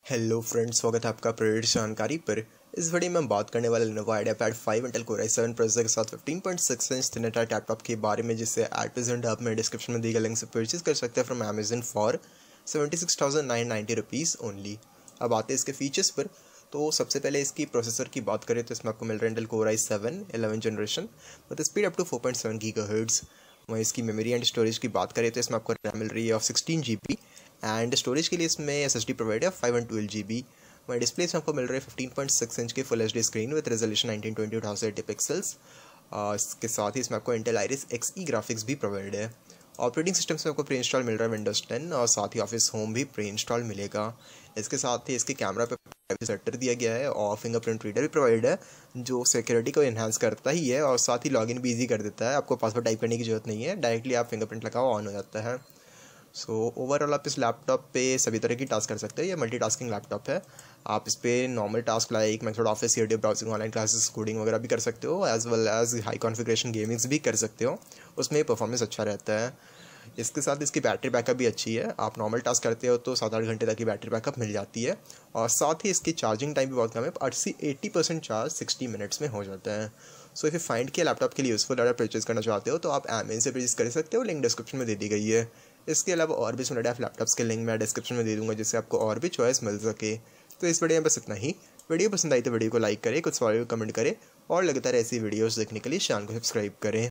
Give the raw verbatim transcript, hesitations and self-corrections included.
Hello friends, स्वागत है आपका प्रेरित जानकारी पर। इस वीडियो में हम बात करने वाले Lenovo Ideapad five Intel core I seven processor के साथ fifteen point six inch thin laptop के बारे में, जिसे एट प्रेजेंट आप मेरे डिस्क्रिप्शन में दी गई लिंक से परचेज कर सकते हैं from Amazon for seventy six thousand nine ninety rupees only. अब आते हैं इसके फीचर्स पर। तो सबसे पहले इसकी प्रोसेसर की बात करें तो इसमें आपको मिल रहा है Intel core I seven eleven generation with speed up to four point seven gigahertz. वहीं इसकी मेमोरी एंड स्टोरेज की बात करें तो इसमें आपको रैम मिल रही है of sixteen G B and storage के लिए इसमें एस एस डी प्रोवाइड है five and twelve G B. वहीं डिस्प्ले से आपको मिल रहे हैं फिफ्टीन पॉइंट सिक्स इंच के full H D screen with resolution nineteen twenty two thousand eighty pixels. इसके साथ ही इसमें आपको Intel Iris X E graphics भी प्रोवाइड है। ऑपरेटिंग सिस्टम से आपको प्री इंस्टॉल मिल रहा है विंडोज टेन और साथ ही ऑफिस होम भी प्री इंस्टॉल मिलेगा। इसके साथ ही इसके कैमरा पे प्राइवेसी सेक्टर दिया गया है और फिंगरप्रिंट रीडर भी प्रोवाइड है, जो सिक्योरिटी को इन्हांस करता ही है और साथ ही लॉगिन भी ईजी कर देता है। आपको पासवर्ड टाइप करने की जरूरत नहीं है, डायरेक्टली आप फिंगरप्रिंट लगाओ ऑन हो जाता है। सो ओवरऑल आप इस लैपटॉप पे सभी तरह की टास्क कर सकते हो। ये मल्टीटास्किंग लैपटॉप है। आप इस पर normal task like Microsoft office, YouTube browsing, online classes, coding वगैरह भी कर सकते हो, as well as high configuration gamings भी कर सकते हो। उसमें परफॉर्मेंस अच्छा रहता है। इसके साथ इसकी बैटरी बैकअप भी अच्छी है। आप नॉर्मल टास्क करते हो तो सात आठ घंटे तक की बैटरी बैकअप मिल जाती है और साथ ही इसकी चार्जिंग टाइम भी बहुत कम है। अस्सी eighty percent charge sixty minutes में हो जाता है। सो इफ़ फाइंड किया लैपटॉप के लिए यूज़फुल अगर परचेज करना चाहते हो तो आप अमेजन से परचेज कर सकते हो, लिंक डिस्क्रिप्शन में दे दी गई है। इसके अलावा और भी सुनने आप लैपटॉप्स के लिंक मैं डिस्क्रिप्शन में दे दूँगा, जिससे आपको और भी चॉइस मिल सके। तो इस वीडियो में बस इतना ही। वीडियो पसंद आई तो वीडियो को लाइक करें, कुछ सवाल कमेंट करें और लगातार ऐसी वीडियोस देखने के लिए चैनल को सब्सक्राइब करें।